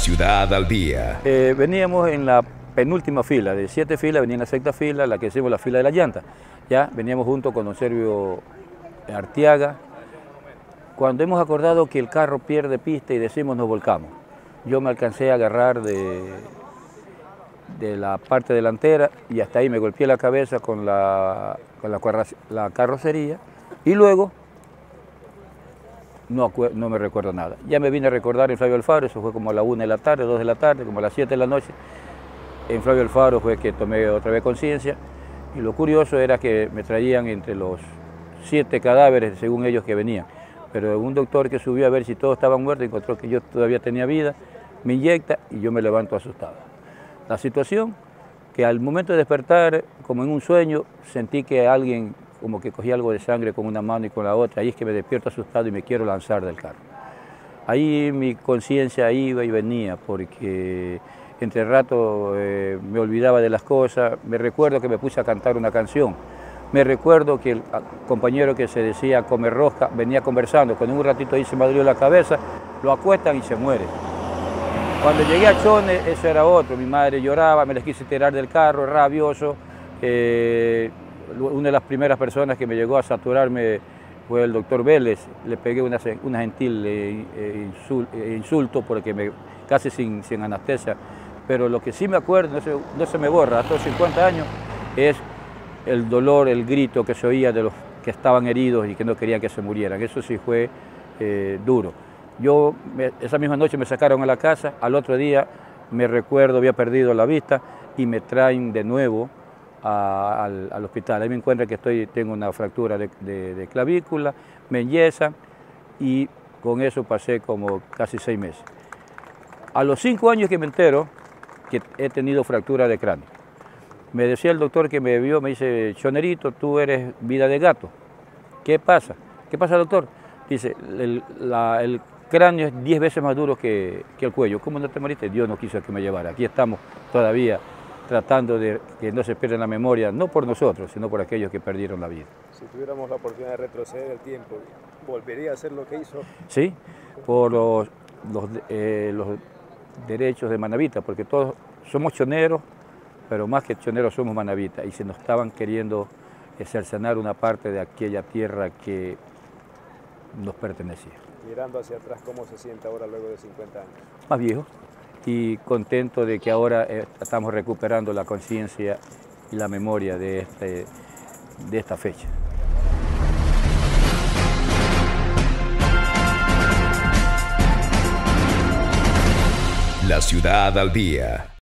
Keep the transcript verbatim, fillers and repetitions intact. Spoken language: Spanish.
ciudad al día. Eh, veníamos en la penúltima fila, de siete filas, venía en la sexta fila, la que decimos la fila de la llanta. Ya veníamos junto con don Servio Arteaga. Cuando hemos acordado que el carro pierde pista y decimos nos volcamos, yo me alcancé a agarrar de, de la parte delantera y hasta ahí me golpeé la cabeza con la, con la, la carrocería y luego no, no me recuerdo nada. Ya me vine a recordar en Flavio Alfaro, eso fue como a la una de la tarde, dos de la tarde, como a las siete de la noche. En Flavio Alfaro fue que tomé otra vez conciencia y lo curioso era que me traían entre los siete cadáveres, según ellos que venían. Pero un doctor que subió a ver si todos estaban muertos encontró que yo todavía tenía vida, me inyecta y yo me levanto asustado. La situación, que al momento de despertar, como en un sueño, sentí que alguien como que cogía algo de sangre con una mano y con la otra, ahí es que me despierto asustado y me quiero lanzar del carro. Ahí mi conciencia iba y venía, porque entre rato eh, me olvidaba de las cosas, me recuerdo que me puse a cantar una canción, me recuerdo que el compañero que se decía Comer Rosca venía conversando, con un ratito ahí se me abrió la cabeza, lo acuestan y se muere. Cuando llegué a Chone, eso era otro, mi madre lloraba, me les quise tirar del carro, rabioso. Eh, una de las primeras personas que me llegó a saturarme fue el doctor Vélez, le pegué una, una gentil eh, eh, insulto porque me, casi sin, sin anestesia, pero lo que sí me acuerdo, no se, no se me borra, hasta los cincuenta años, es el dolor, el grito que se oía de los que estaban heridos y que no querían que se murieran, eso sí fue eh, duro. Yo, me, esa misma noche me sacaron a la casa, al otro día me recuerdo, había perdido la vista y me traen de nuevo a, al, al hospital. Ahí me encuentran que estoy, tengo una fractura de, de, de clavícula, me enyesan y con eso pasé como casi seis meses. A los cinco años que me entero que he tenido fractura de cráneo, me decía el doctor que me vio, me dice, Chonerito, tú eres vida de gato. ¿Qué pasa? ¿Qué pasa, doctor? Dice, el, la, el cráneo es diez veces más duro que, que el cuello. ¿Cómo no te moriste? Dios no quiso que me llevara. Aquí estamos todavía tratando de que no se pierda la memoria, no por nosotros, sino por aquellos que perdieron la vida. Si tuviéramos la oportunidad de retroceder el tiempo, ¿volvería a hacer lo que hizo? Sí, por los, los, eh, los derechos de Manavita, porque todos somos choneros, pero más que choneros somos manavitas, y se nos estaban queriendo cercenar una parte de aquella tierra que nos pertenecía. Mirando hacia atrás, ¿cómo se siente ahora luego de cincuenta años? Más viejo y contento de que ahora eh, estamos recuperando la conciencia y la memoria de, este, de esta fecha. La ciudad al día.